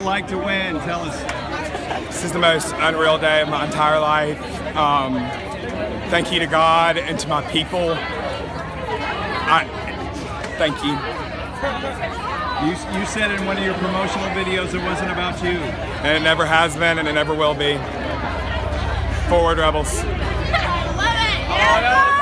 Like to win, tell us. This is the most unreal day of my entire life. Thank you to God and to my people. Thank you. You said in one of your promotional videos it wasn't about you. And it never has been and it never will be. Forward, Rebels. Love it!